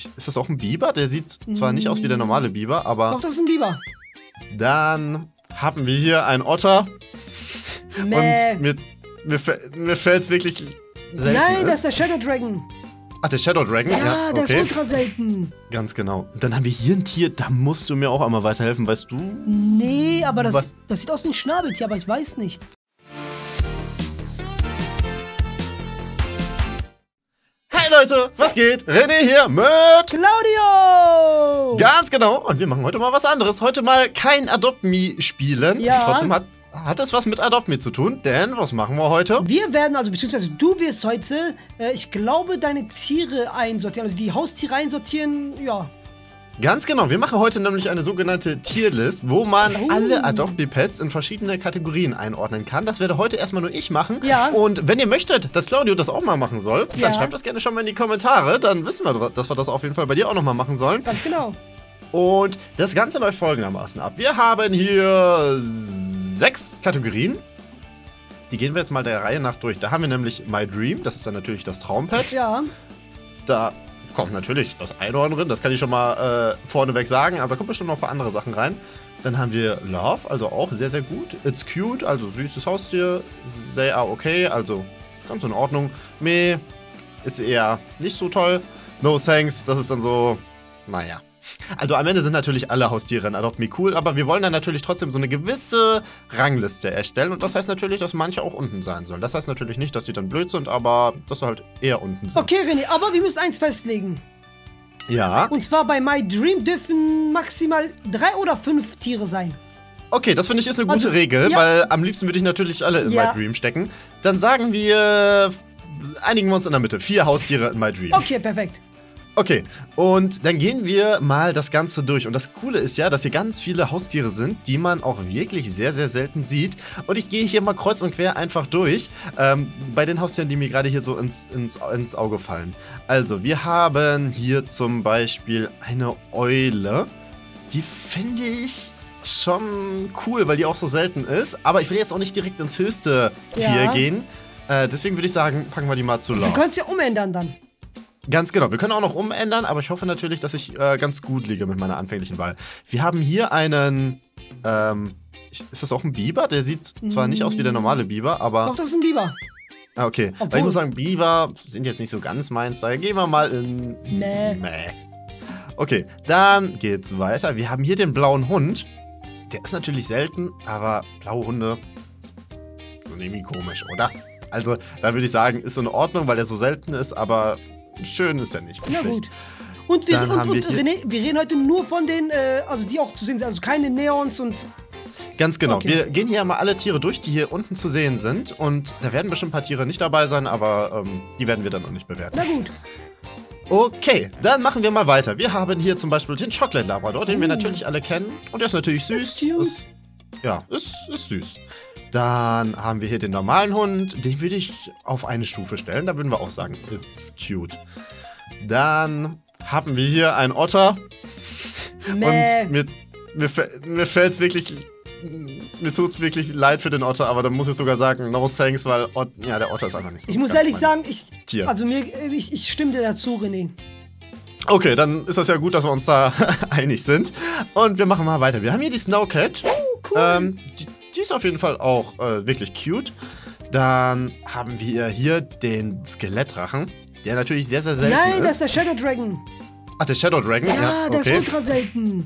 Ist das auch ein Biber? Der sieht zwar nicht aus wie der normale Biber, aber... Doch, das ist ein Biber. Dann haben wir hier einen Otter. Mäh. Und mir fällt es wirklich selten. Nein, das ist der Shadow Dragon. Ach, der Shadow Dragon? Ja, der okay. ist ultra selten. Ganz genau. Und dann haben wir hier ein Tier, da musst du mir auch einmal weiterhelfen, weißt du? Nee, aber das Was? sieht aus wie ein Schnabeltier, aber ich weiß nicht. Hey Leute, was geht? René hier mit... Claudio! Ganz genau. Und wir machen heute mal was anderes. Heute mal kein Adopt Me spielen. Ja. Trotzdem hat es was mit Adopt Me zu tun, denn was machen wir heute? Wir werden, also beziehungsweise du wirst heute, ich glaube, deine Tiere einsortieren, also die Haustiere einsortieren, ja. Ganz genau, wir machen heute nämlich eine sogenannte Tierlist, wo man alle Adopt Me Pets in verschiedene Kategorien einordnen kann. Das werde heute erstmal nur ich machen. Ja. Und wenn ihr möchtet, dass Claudio das auch mal machen soll, Ja. dann schreibt das gerne schon mal in die Kommentare. Dann wissen wir, dass wir das auf jeden Fall bei dir auch nochmal machen sollen. Ganz genau. Und das Ganze läuft folgendermaßen ab. Wir haben hier 6 Kategorien. Die gehen wir jetzt mal der Reihe nach durch. Da haben wir nämlich My Dream, das ist dann natürlich das Traumpet. Ja. Da kommt natürlich das Einhorn drin, das kann ich schon mal vorneweg sagen, aber da kommt bestimmt noch ein paar andere Sachen rein. Dann haben wir Love, also auch sehr, sehr gut. It's cute, also süßes Haustier. They are okay, also ganz in Ordnung. Meh ist eher nicht so toll. No thanks, das ist dann so, naja. Also am Ende sind natürlich alle Haustiere in Adopt Me cool, aber wir wollen dann natürlich trotzdem so eine gewisse Rangliste erstellen. Und das heißt natürlich, dass manche auch unten sein sollen. Das heißt natürlich nicht, dass die dann blöd sind, aber dass sie halt eher unten sind. Okay, René, aber wir müssen eins festlegen. Ja. Und zwar bei My Dream dürfen maximal 3 oder 5 Tiere sein. Okay, das finde ich ist eine gute Also, Regel, ja. weil am liebsten würde ich natürlich alle in Ja. My Dream stecken. Dann sagen wir, einigen wir uns in der Mitte. 4 Haustiere in My Dream. Okay, perfekt. Okay, und dann gehen wir mal das Ganze durch. Und das Coole ist ja, dass hier ganz viele Haustiere sind, die man auch wirklich sehr, sehr selten sieht. Und ich gehe hier mal kreuz und quer einfach durch, bei den Haustieren, die mir gerade hier so ins Auge fallen. Also, wir haben hier zum Beispiel eine Eule. Die finde ich schon cool, weil die auch so selten ist. Aber ich will jetzt auch nicht direkt ins höchste Tier gehen. Deswegen würde ich sagen, packen wir die mal zu Du Love. kannst ja umändern dann. Ganz genau. Wir können auch noch umändern, aber ich hoffe natürlich, dass ich ganz gut liege mit meiner anfänglichen Wahl. Wir haben hier einen, ist das auch ein Biber? Der sieht zwar nicht aus wie der normale Biber, aber... Doch, das ist ein Biber. Ah, okay. Weil ich muss sagen, Biber sind jetzt nicht so ganz meins. Daher gehen wir mal in... Mäh. Okay, dann geht's weiter. Wir haben hier den blauen Hund. Der ist natürlich selten, aber blaue Hunde sind irgendwie komisch, oder? Also, da würde ich sagen, ist in Ordnung, weil der so selten ist, aber... schön ist er nicht. Na wirklich. gut. Und, René, wir reden heute nur von den, also die auch zu sehen sind, also keine Neons und... Ganz genau. Okay. Wir gehen hier mal alle Tiere durch, die hier unten zu sehen sind. Und da werden bestimmt ein paar Tiere nicht dabei sein, aber die werden wir dann noch nicht bewerten. Na gut. Okay, dann machen wir mal weiter. Wir haben hier zum Beispiel den Chocolate Labrador, den wir natürlich alle kennen. Und der ist natürlich süß. Cute. Ist süß. Dann haben wir hier den normalen Hund. Den würde ich auf eine Stufe stellen. Da würden wir auch sagen, it's cute. Dann haben wir hier einen Otter. Mäh. Und mir fällt es wirklich... Mir tut es wirklich leid für den Otter, aber dann muss ich sogar sagen, no thanks, weil der Otter ist einfach nicht so. Ich muss ganz ehrlich mein sagen, Tier. ich stimme dir dazu, René. Okay, dann ist das ja gut, dass wir uns da einig sind. Und wir machen mal weiter. Wir haben hier die Snowcat. Cool. Die ist auf jeden Fall auch wirklich cute. Dann haben wir hier den Skelettdrachen, der natürlich sehr, sehr selten Nein, ist. das ist der Shadow Dragon. Ach, der Shadow Dragon? Ja, der okay. ist ultra selten.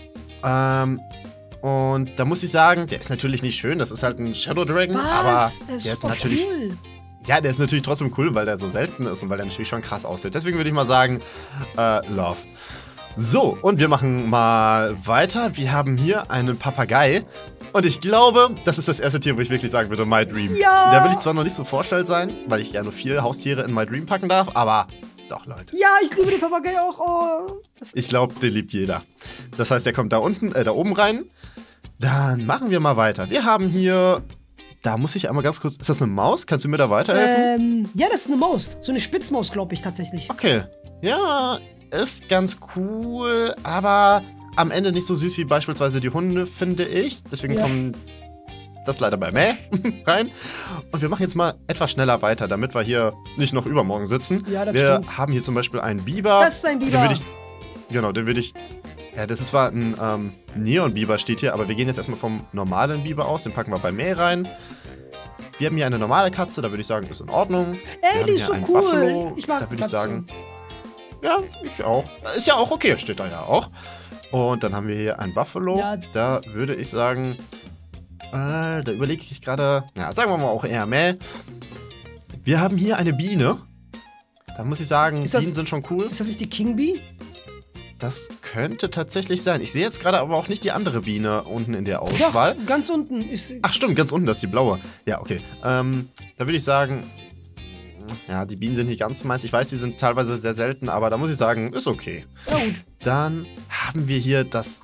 Und da muss ich sagen, der ist natürlich nicht schön. Das ist halt ein Shadow Dragon, Was? aber Der der ist doch natürlich... cool. Ja, der ist natürlich trotzdem cool, weil der so selten ist und weil der natürlich schon krass aussieht. Deswegen würde ich mal sagen, Love. So, und wir machen mal weiter. Wir haben hier einen Papagei. Und ich glaube, das ist das erste Tier, wo ich wirklich sagen würde, My Dream. Ja. Da will ich zwar noch nicht so vorstellt sein, weil ich ja nur 4 Haustiere in My Dream packen darf, aber doch, Leute. Ja, ich liebe den Papagei auch. Oh. Ich glaube, den liebt jeder. Das heißt, der kommt da oben rein. Dann machen wir mal weiter. Wir haben hier... Da muss ich einmal ganz kurz... Ist das eine Maus? Kannst du mir da weiterhelfen? Ja, das ist eine Maus. So eine Spitzmaus, glaube ich, tatsächlich. Okay. Ja, ist ganz cool, aber am Ende nicht so süß wie beispielsweise die Hunde, finde ich. Deswegen Ja. kommen Das leider bei Mäh rein. Und wir machen jetzt mal etwas schneller weiter, damit wir hier nicht noch übermorgen sitzen. Ja, das wir stimmt. haben hier zum Beispiel einen Biber. Das ist ein Biber. Den würde ich. Ja, das ist zwar ein Neon-Biber steht hier, aber wir gehen jetzt erstmal vom normalen Biber aus. Den packen wir bei Mäh rein. Wir haben hier eine normale Katze, da würde ich sagen, ist in Ordnung. Ey, die ist so cool. Buffalo, Ich mag da würde ich Katzen. sagen, ja, ich auch. Ist ja auch okay, steht da ja auch. Und dann haben wir hier ein Buffalo. Ja. Da würde ich sagen, da überlege ich gerade, ja, sagen wir mal auch eher Mäh. Wir haben hier eine Biene. Da muss ich sagen, Bienen sind schon cool. Ist das nicht die King Bee? Das könnte tatsächlich sein. Ich sehe jetzt gerade aber auch nicht die andere Biene unten in der Auswahl. Doch, ganz unten ist. Ach stimmt, ganz unten, das ist die blaue. Ja, okay. Da würde ich sagen, ja, die Bienen sind nicht ganz meins. Ich weiß, die sind teilweise sehr selten, aber da muss ich sagen, ist okay. Ja, gut. Dann haben wir hier das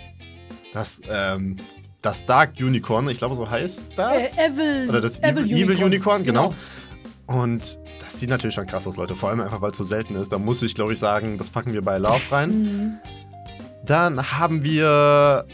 Dark Unicorn. Ich glaube, so heißt das. Evil. Oder das Evil Unicorn, genau. Und das sieht natürlich schon krass aus, Leute. Vor allem einfach, weil es so selten ist. Da muss ich, glaube ich, sagen, das packen wir bei Love rein. Mhm. Dann haben wir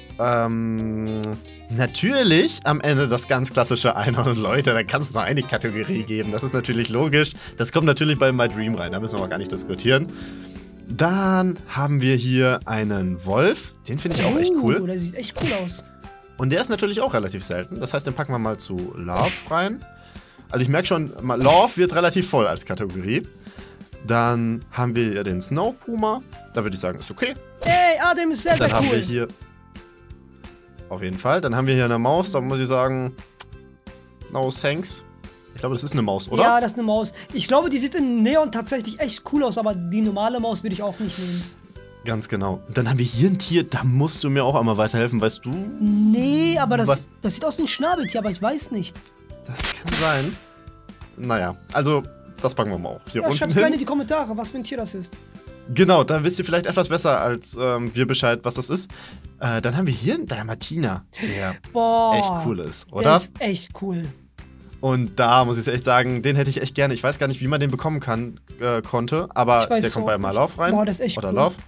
natürlich am Ende das ganz klassische Einhorn. Und Leute, da kann es nur eine Kategorie geben. Das ist natürlich logisch. Das kommt natürlich bei My Dream rein. Da müssen wir auch gar nicht diskutieren. Dann haben wir hier einen Wolf. Den finde ich auch echt cool. Der sieht echt cool aus. Und der ist natürlich auch relativ selten. Das heißt, den packen wir mal zu Love rein. Also ich merke schon, Love wird relativ voll als Kategorie. Dann haben wir hier den Snow Puma. Da würde ich sagen, ist okay. Ey, Adam ist sehr, sehr cool. Dann haben wir hier... Auf jeden Fall. Dann haben wir hier eine Maus. Da muss ich sagen, no thanks. Ich glaube, das ist eine Maus, oder? Ja, das ist eine Maus. Ich glaube, die sieht in Neon tatsächlich echt cool aus, aber die normale Maus würde ich auch nicht nehmen. Ganz genau. Und dann haben wir hier ein Tier, da musst du mir auch einmal weiterhelfen, weißt du? Nee, aber das sieht aus wie ein Schnabeltier, aber ich weiß nicht. Das kann sein. Naja, also, das packen wir mal auch hier Ja, unten schreib's hin. gerne in die Kommentare, was für ein Tier das ist. Genau, da wisst ihr vielleicht etwas besser als wir Bescheid, was das ist. Dann haben wir hier einen Dalmatiner, der echt cool ist, oder? Der ist echt cool. Und da muss ich echt sagen, den hätte ich echt gerne. Ich weiß gar nicht, wie man den bekommen konnte, aber der kommt bei mal Love rein. Boah, das ist echt oder cool. Love.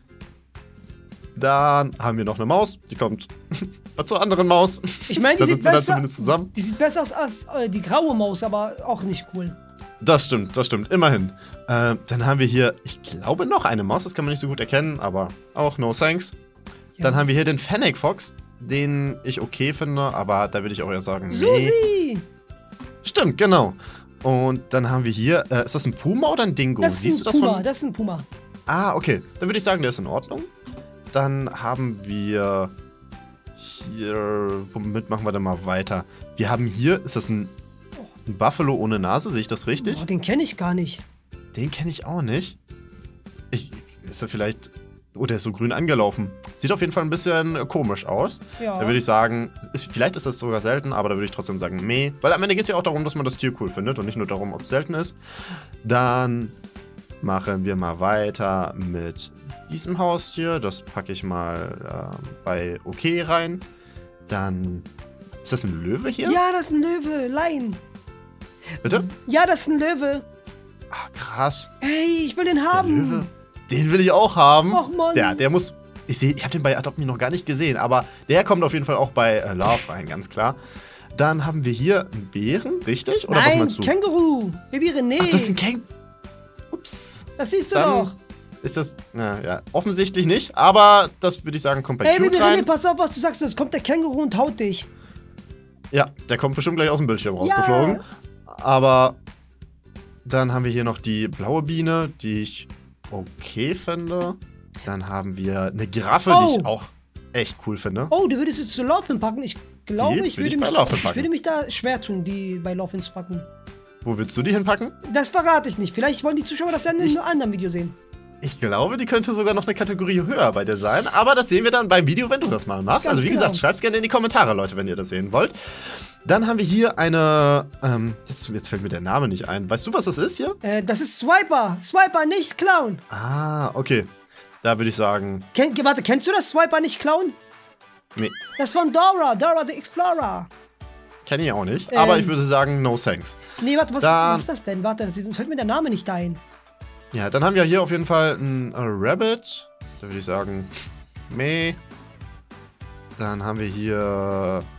Dann haben wir noch eine Maus, die kommt zur anderen Maus. Ich meine, da sitzen wir dann zumindest zusammen. Die sieht besser aus als die graue Maus, aber auch nicht cool. Das stimmt, immerhin. Dann haben wir hier, ich glaube, noch eine Maus, das kann man nicht so gut erkennen, aber auch no thanks. Ja. Dann haben wir hier den Fennec Fox, den ich okay finde, aber da würde ich auch eher sagen, nee. Susi! Stimmt, genau. Und dann haben wir hier, ist das ein Puma oder ein Dingo? Siehst du das Puma, das ist ein Puma. Ah, okay. Dann würde ich sagen, der ist in Ordnung. Dann haben wir hier, womit machen wir denn mal weiter? Wir haben hier, ist das ein Buffalo ohne Nase, sehe ich das richtig? Oh, den kenne ich gar nicht. Den kenne ich auch nicht. Ist er vielleicht, oh, der ist so grün angelaufen. Sieht auf jeden Fall ein bisschen komisch aus. Ja. Da würde ich sagen, vielleicht ist das sogar selten, aber da würde ich trotzdem sagen, meh. Weil am Ende geht es ja auch darum, dass man das Tier cool findet und nicht nur darum, ob es selten ist. Dann machen wir mal weiter mit diesem Haustier. Das packe ich mal bei okay rein. Dann, ist das ein Löwe hier? Ja, das ist ein Löwe, Lion. Bitte? Ja, das ist ein Löwe. Ah, krass. Ey, ich will den haben. Der Löwe. Den will ich auch haben. Och, Mann. Der muss... Ich habe den bei Adopt Me noch gar nicht gesehen, aber der kommt auf jeden Fall auch bei Love rein, ganz klar. Dann haben wir hier einen Bären, richtig? Oder Nein, was meinst du? Känguru. Baby René. Ach, das ist ein Känguru. Ups. Das siehst du Dann doch. Ist das... ja, offensichtlich nicht, aber das würde ich sagen, kommt bei Ey, Cute Baby rein. René, pass auf, was du sagst. Es kommt der Känguru und haut dich. Ja, der kommt bestimmt gleich aus dem Bildschirm rausgeflogen. Aber dann haben wir hier noch die blaue Biene, die ich okay finde. Dann haben wir eine Giraffe, die ich auch echt cool finde. Oh, du würdest jetzt zu Love packen? Ich glaube, ich würde mich da schwer tun, die bei Love zu packen. Wo willst du die hinpacken? Das verrate ich nicht. Vielleicht wollen die Zuschauer das ja in einem anderen Video sehen. Ich glaube, die könnte sogar noch eine Kategorie höher bei dir sein. Aber das sehen wir dann beim Video, wenn du das mal machst. Ganz also wie gesagt, schreibt's gerne in die Kommentare, Leute, wenn ihr das sehen wollt. Dann haben wir hier eine... jetzt fällt mir der Name nicht ein. Weißt du, was das ist hier? Das ist Swiper. Swiper, nicht Clown. Ah, okay. Da würde ich sagen... Warte, kennst du das Swiper, nicht Clown? Nee. Das von Dora the Explorer. Kenne ich auch nicht. Aber ich würde sagen, no thanks. Nee, warte, was ist das denn? Warte, das fällt mir der Name nicht ein. Ja, dann haben wir hier auf jeden Fall einen Rabbit. Da würde ich sagen, meh. Dann haben wir hier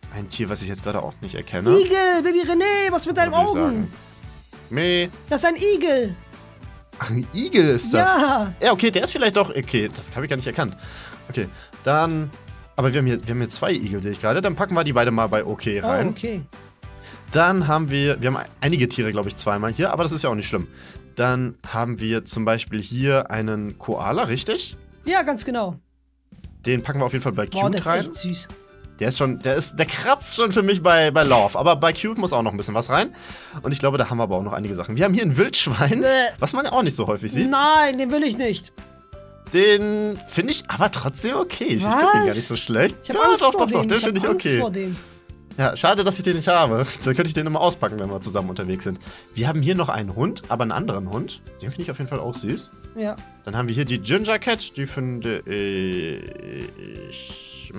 ein Tier, was ich jetzt gerade auch nicht erkenne. Igel, Baby René, was mit deinen Würde ich Augen? sagen. Meh. Das ist ein Igel. Ach, ein Igel ist das. Ja. Ja, okay, der ist vielleicht doch. Okay, das habe ich gar nicht erkannt. Okay, dann. Aber wir haben hier 2 Igel, sehe ich gerade. Dann packen wir die beide mal bei OK rein. Oh, okay. Dann haben wir haben einige Tiere, glaube ich, zweimal hier, aber das ist ja auch nicht schlimm. Dann haben wir zum Beispiel hier einen Koala, richtig? Ja, ganz genau. Den packen wir auf jeden Fall bei Boah, Cute der ist rein. echt süß. Der kratzt schon für mich bei Love. Aber bei Cute muss auch noch ein bisschen was rein. Und ich glaube, da haben wir aber auch noch einige Sachen. Wir haben hier ein Wildschwein, was man ja auch nicht so häufig sieht. Nein, den will ich nicht. Den finde ich aber trotzdem okay. Ich Was? finde den gar nicht so schlecht. Ich habe Angst vor dem. Den finde ich okay. Vor dem. Ja, schade, dass ich den nicht habe. Dann könnte ich den immer auspacken, wenn wir zusammen unterwegs sind. Wir haben hier noch einen Hund, aber einen anderen Hund. Den finde ich auf jeden Fall auch süß. Ja. Dann haben wir hier die Ginger Cat. Die finde ich...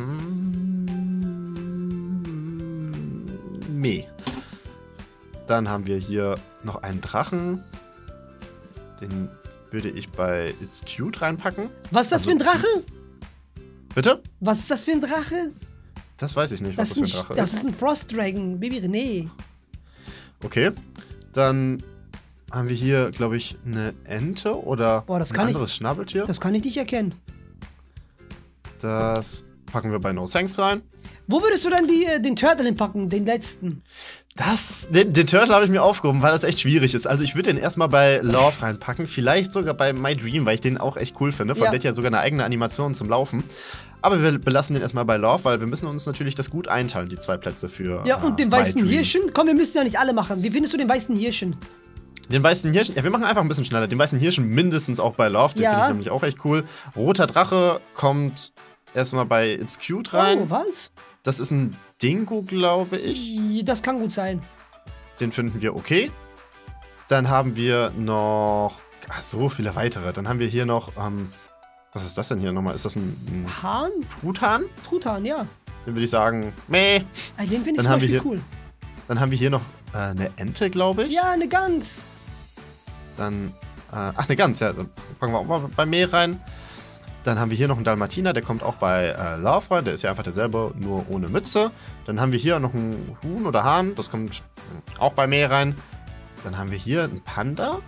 meh. Dann haben wir hier noch einen Drachen. Den würde ich bei It's Cute reinpacken. Was ist das für ein Drache? Bitte? Was ist das für ein Drache? Das weiß ich nicht, was das für ein Drache Das ist. ist ein Frost Dragon, Baby René. Okay. Dann haben wir hier, glaube ich, eine Ente oder Boah, das ein kann ich- anderes Schnabeltier. Das kann ich nicht erkennen. Das packen wir bei No Thanks rein. Wo würdest du dann den Turtle hinpacken, den letzten? Den Turtle habe ich mir aufgehoben, weil das echt schwierig ist. Also ich würde den erstmal bei Love reinpacken. Vielleicht sogar bei My Dream, weil ich den auch echt cool finde. Von Ja. der hat ja sogar eine eigene Animation zum Laufen. Aber wir belassen den erstmal bei Love, weil wir müssen uns natürlich das gut einteilen, die 2 Plätze für Ja, und den My weißen Dream. Hirschen? Komm, wir müssen ja nicht alle machen. Wie findest du den weißen Hirschen? Den weißen Hirschen, ja, wir machen einfach ein bisschen schneller. Den weißen Hirschen mindestens auch bei Love, den Ja. finde ich nämlich auch echt cool. Roter Drache kommt erstmal bei It's Cute rein. Oh, was? Das ist ein Dingo, glaube ich. Das kann gut sein. Den finden wir okay. Dann haben wir noch so viele weitere. Dann haben wir hier noch, was ist das denn hier nochmal? Ist das ein Hahn? Truthahn? Truthahn, ja. Den würde ich sagen, meh. Den finde ich Dann zum haben wir Beispiel hier- cool. Dann haben wir hier noch eine Ente, glaube ich. Ja, eine Gans. Dann, eine Gans, ja. Dann packen wir auch mal bei Meh rein. Dann haben wir hier noch einen Dalmatiner, der kommt auch bei Love rein. Der ist ja einfach derselbe, nur ohne Mütze. Dann haben wir hier noch einen Huhn oder Hahn, das kommt auch bei Meh rein. Dann haben wir hier einen Panda,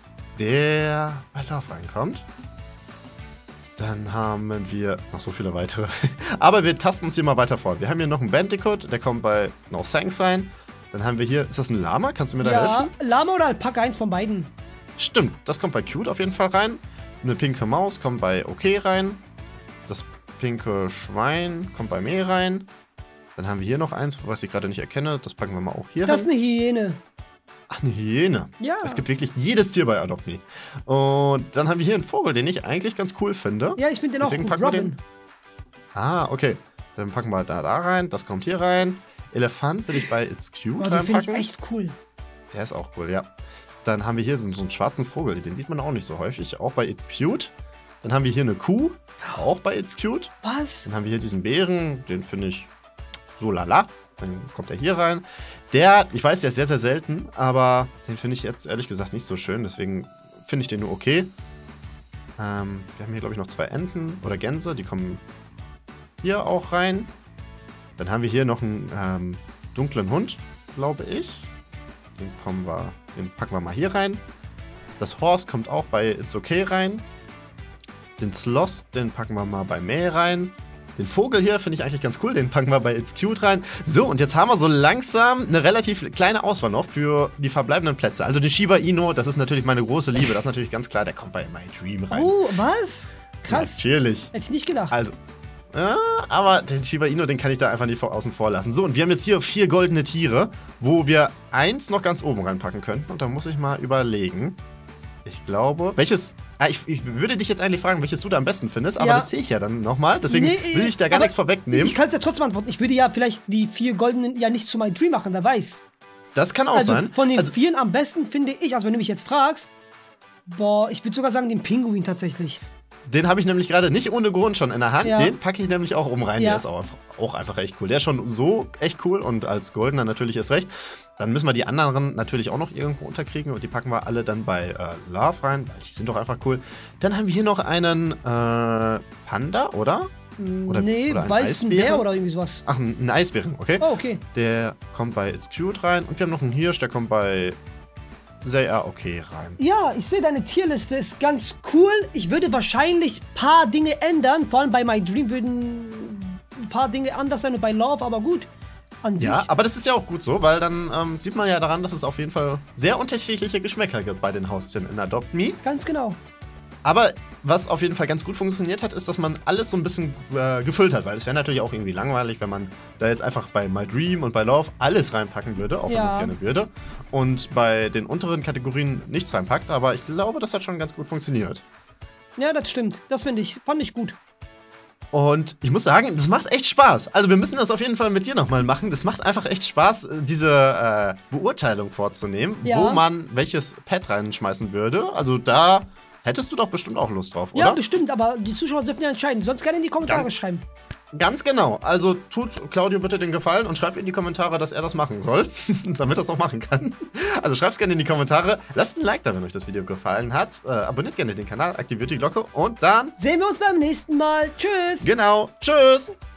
der bei Love reinkommt. Dann haben wir noch so viele weitere. Aber wir tasten uns hier mal weiter vor. Wir haben hier noch einen Bandicoot, der kommt bei No Thanks rein. Dann haben wir hier, ist das ein Lama? Kannst du mir da Ja, helfen? Lama oder Alpaka, eins von beiden. Stimmt, das kommt bei Cute auf jeden Fall rein. Eine pinke Maus kommt bei OK rein. Das pinke Schwein kommt bei Meh rein. Dann haben wir hier noch eins, was ich gerade nicht erkenne. Das packen wir mal auch hier Das ist hin. eine Hyäne. Ach, eine Hyäne. Ja. Es gibt wirklich jedes Tier bei Adopt Me. Und dann haben wir hier einen Vogel, den ich eigentlich ganz cool finde. Ja, ich finde den auch Deswegen gut. packen wir Robin. den. Ah, okay. Dann packen wir da rein. Das kommt hier rein. Elefant will ich bei It's Cute Oh, den finde ich reinpacken. echt cool. Der ist auch cool, ja. Dann haben wir hier so einen schwarzen Vogel, den sieht man auch nicht so häufig, auch bei It's Cute. Dann haben wir hier eine Kuh, auch bei It's Cute. Was? Dann haben wir hier diesen Bären, den finde ich so lala. Dann kommt er hier rein. Der, ich weiß, der ist sehr, sehr selten, aber den finde ich jetzt ehrlich gesagt nicht so schön, deswegen finde ich den nur okay. Wir haben hier, glaube ich, noch 2 Enten oder Gänse, die kommen hier auch rein. Dann haben wir hier noch einen dunklen Hund, glaube ich. Den packen wir mal hier rein. Das Horse kommt auch bei It's Okay rein. Den Sloth, den packen wir mal bei Meh rein. Den Vogel hier finde ich eigentlich ganz cool, den packen wir bei It's Cute rein. So, und jetzt haben wir so langsam eine relativ kleine Auswahl noch für die verbleibenden Plätze. Also den Shiba Inu, das ist natürlich meine große Liebe, das ist natürlich ganz klar, der kommt bei My Dream rein. Oh, was? Krass. Natürlich. Hätte ich nicht gedacht. Also, ja, aber den Shiba Inu, den kann ich da einfach nicht außen vor lassen. So, und wir haben jetzt hier 4 goldene Tiere, wo wir eins noch ganz oben reinpacken könnten. Und da muss ich mal überlegen. Ich glaube, welches... ich würde dich jetzt eigentlich fragen, welches du da am besten findest, aber Ja. das sehe ich ja dann nochmal. Deswegen Nee, will ich da gar aber nichts vorwegnehmen. Ich kann es ja trotzdem antworten. Ich würde ja vielleicht die 4 goldenen ja nicht zu My Dream machen, wer weiß. Das kann auch Also sein. von den Also, 4 am besten finde ich, also wenn du mich jetzt fragst, boah, ich würde sogar sagen den Pinguin tatsächlich. den habe ich nämlich gerade nicht ohne Grund schon in der Hand. Ja. Den packe ich nämlich auch oben rein. Ja. Der ist auch einfach echt cool. Der ist schon so echt cool und als goldener natürlich ist recht. Dann müssen wir die anderen natürlich auch noch irgendwo unterkriegen und die packen wir alle dann bei Love rein, weil die sind doch einfach cool. Dann haben wir hier noch einen Panda, oder? Oder, Nee, oder ein weißen Eisbären? Bär oder irgendwie sowas. Ach, ein Eisbären, okay. Oh, okay. Der kommt bei It's Cute rein. Und wir haben noch einen Hirsch, der kommt bei Say okay rein. Ja, ich sehe, deine Tierliste ist ganz cool. Ich würde wahrscheinlich ein paar Dinge ändern. Vor allem bei My Dream würden ein paar Dinge anders sein und bei Love, aber gut. An sich. Ja, aber das ist ja auch gut so, weil dann sieht man ja daran, dass es auf jeden Fall sehr unterschiedliche Geschmäcker gibt bei den Haustieren in Adopt Me. Ganz genau. Aber was auf jeden Fall ganz gut funktioniert hat, ist, dass man alles so ein bisschen gefüllt hat, weil es wäre natürlich auch irgendwie langweilig, wenn man da jetzt einfach bei My Dream und bei Love alles reinpacken würde, auch wenn man es gerne würde. Und bei den unteren Kategorien nichts reinpackt, aber ich glaube, das hat schon ganz gut funktioniert. Ja, das stimmt. Das fand ich gut. Und ich muss sagen, das macht echt Spaß. Also wir müssen das auf jeden Fall mit dir nochmal machen. Das macht einfach echt Spaß, diese Beurteilung vorzunehmen, wo man welches Pad reinschmeißen würde. Also da hättest du doch bestimmt auch Lust drauf, oder? Ja, bestimmt, aber die Zuschauer dürfen ja entscheiden. Sonst gerne in die Kommentare schreiben. Ganz genau. Also tut Claudio bitte den Gefallen und schreibt in die Kommentare, dass er das machen soll, damit er es auch machen kann. Also schreibt es gerne in die Kommentare. Lasst ein Like da, wenn euch das Video gefallen hat. Abonniert gerne den Kanal, aktiviert die Glocke und dann sehen wir uns beim nächsten Mal. Tschüss. Genau. Tschüss.